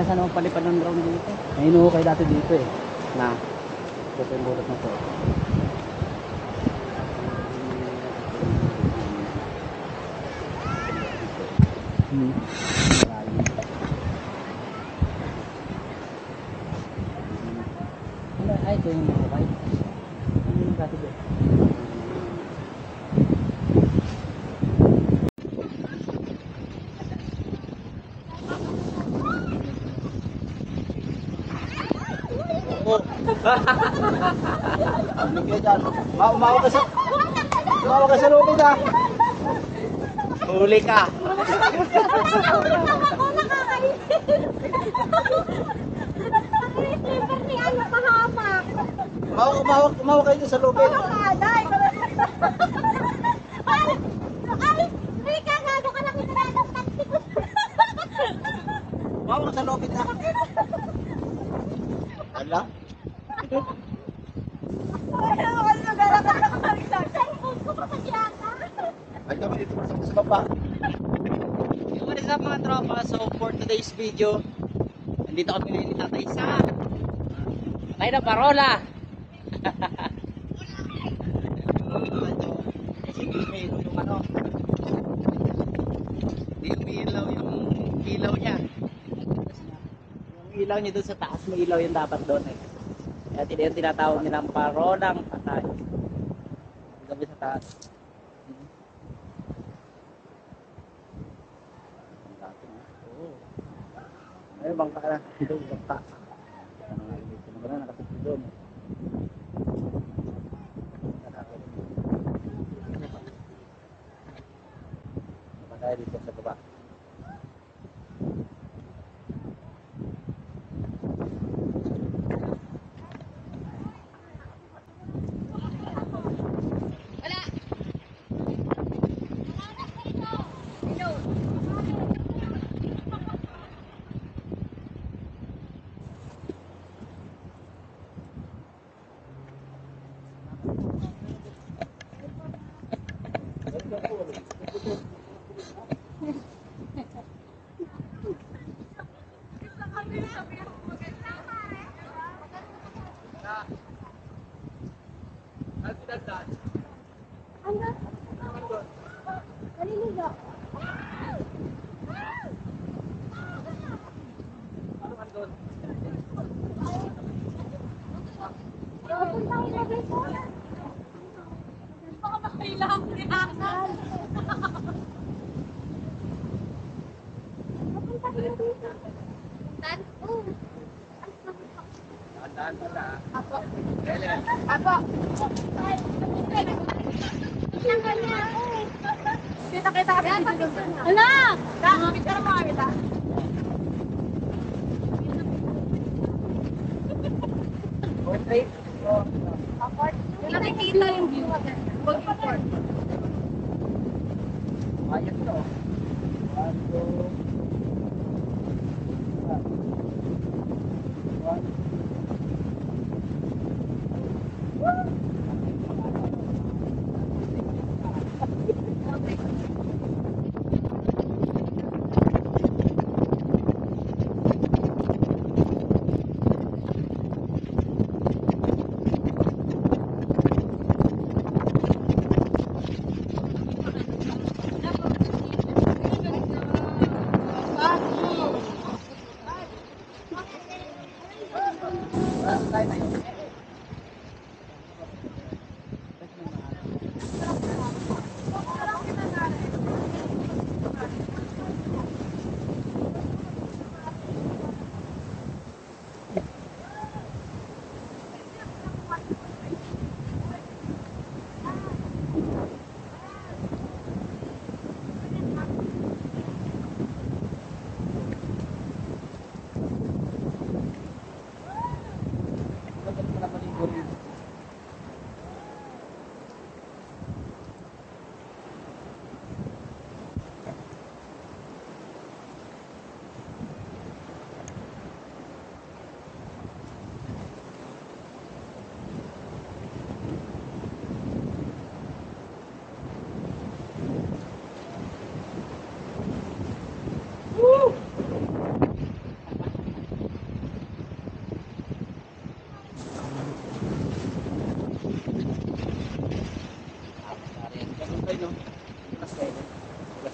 sana magpalipad ng drone dito. May inuhukay dati dito eh. Na. Ito yung bulot na to. Ay, ito yung inuhukay. Ano yung dati dito? Umawag ka sa lupit ha. Huli ka. Umawag kayo sa lupit. Umawag sa lupit ha. Ala? Ay kami dito sa baba. What is up mga tropa? So for today's video, nandito kami ngayon ni Tatay sa Patay na Parola. Kasi may yung ano, hindi umiilaw yung ilaw niya. Yung ilaw niya doon sa taas, may ilaw yung dapat doon eh. Kaya yung tinatawag nilang Parolang Patay. Gabi sa taas. Ay, bangka na. Ito, bangka. Ano ba na, nakasip doon. Nakasaya dito sa baba. Kita-kita kami dito. Ala! Picture mo kami ta. Portrait. Apart. Yung nakikita yung view. Huwag yung port. Ayos to. 1, 2, 1.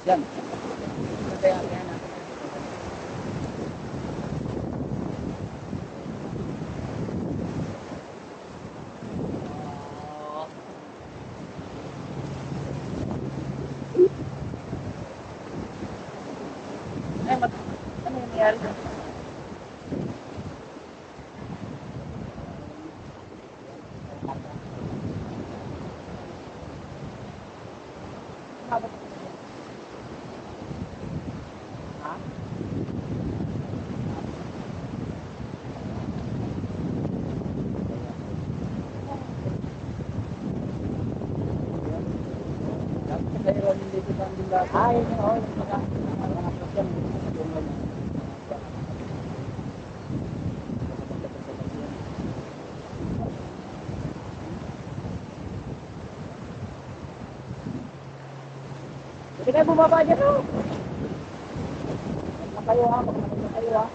Yan. Kaya natin. Ay, ano yung nangyari dyan? Umabot ako dyan. Ha? Dapat sa kayo, hindi ko saan din lahat. Ay, oo, yung mga yan. Hindi kayo bumaba dyan, no? Huwag na kayo, ha? Huwag na kayo, ha?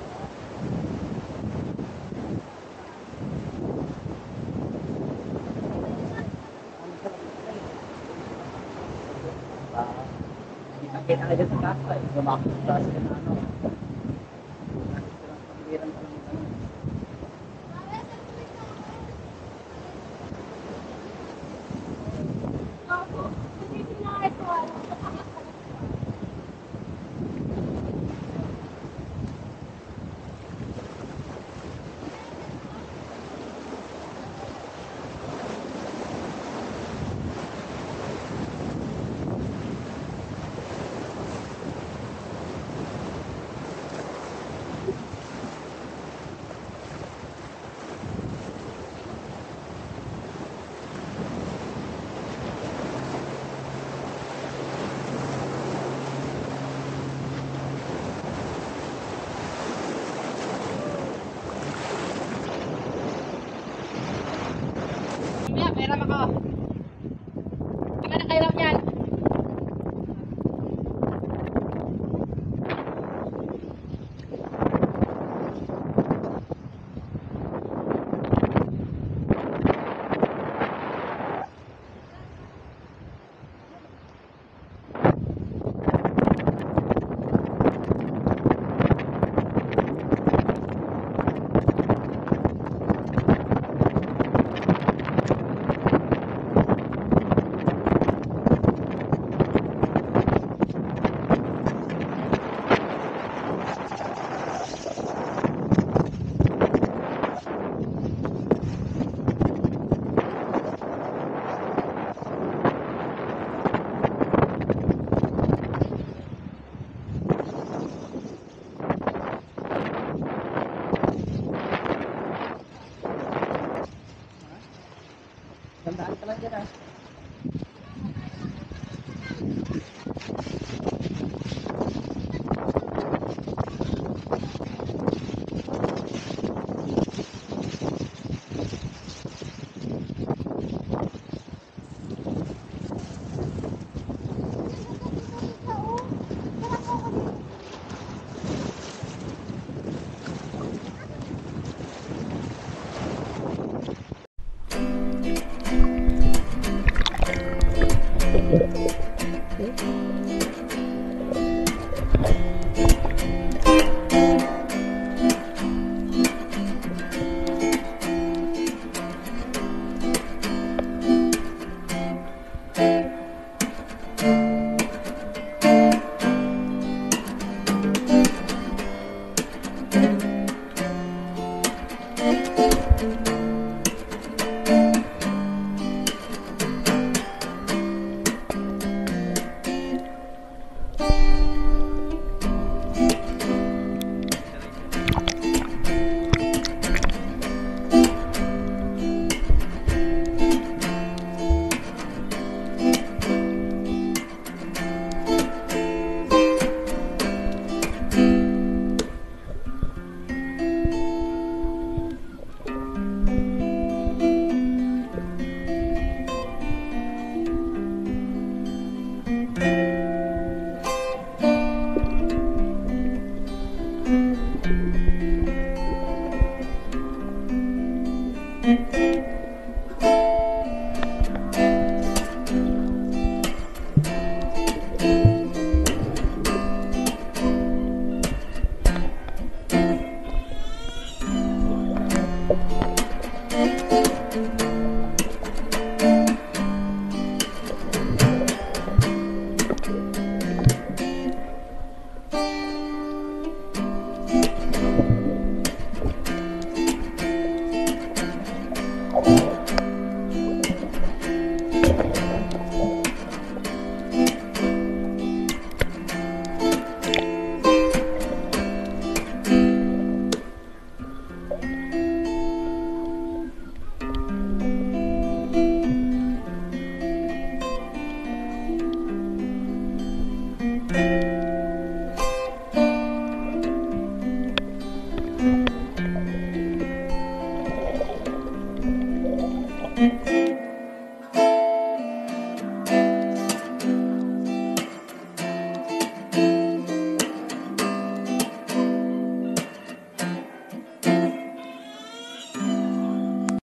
Kita ka dyan sa kasa, eh. Gumakot sa taas ka na, ano. Pagbiran ka lang, ano.